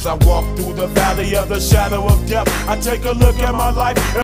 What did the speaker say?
As I walk through the valley of the shadow of death, I take a look at my life.